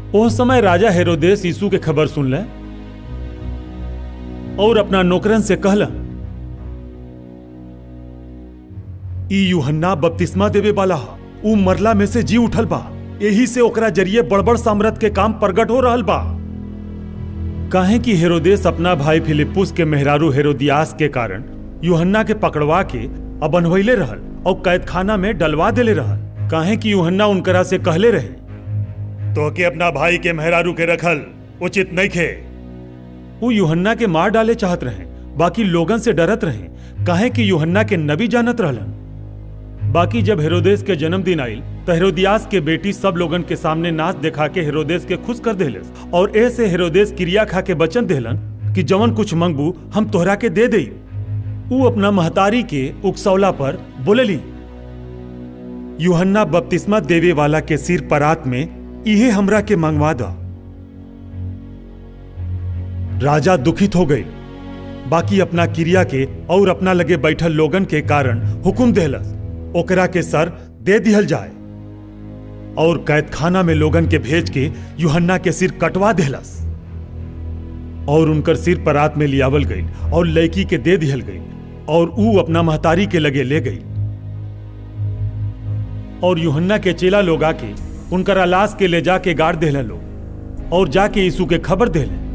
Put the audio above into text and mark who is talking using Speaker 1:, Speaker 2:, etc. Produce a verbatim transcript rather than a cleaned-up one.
Speaker 1: उस समय राजा हेरोदेस यीशु के खबर सुन ले और अपना नौकरन से कहला, ई यूहन्ना बपतिस्मा देवे वाला हा, ऊ मरला में से जी उठल बा, यही से ओकरा जरिए बड़बड़ सामर्थ के काम प्रगट हो रहल बा। काहे कि हेरोदेस अपना भाई फिलिपुस के मेहरारू हेरोदियास के कारण यूहन्ना के पकड़वा के अब बनवैले रहल और कैदखाना में डलवा देले रहल। काहे कि यूहन्ना उनकरा से कहले रहे, तो के अपना भाई के मेहरारू के रखल उचित नहीं खे। वो यूहन्ना के मार डाले चाहत रहे, बाकी लोगन से डरत रहे, काहे कि यूहन्ना के नबी जानत रहलन। बाकी जब हेरोदेस के जन्मदिन आयल तो हेरोदियास के बेटी सब लोगन के सामने नाच दिखा के हेरोदेस के खुश कर देलस और ऐसे हेरोदेस क्रिया खा के वचन देलन कि जवन कुछ मंगबू हम तोहरा के दे दे। ऊ अपना महतारी के उकसौला पर बोलेली, यूहन्ना बपतिस्मा देवे वाला के सिर परात में इहे हमरा के मंगवा दा। राजा दुखित हो गए, बाकी अपना क्रिया के और अपना लगे बैठल लोगन के कारण हुकुम देहलस ओकरा के सर दे दिहल जाए और कैदखाना में लोगन के भेज के यूहन्ना के सिर कटवा देहलस और उनकर सिर परात में लियावल गई और लड़की के दे दिहल गई और ऊ अपना महतारी के लगे ले गई। और यूहन्ना के चेला लोग आके उनकर लाश के ले जाके गाड़ देहलन लोग और जाके यीशु के खबर देहलन।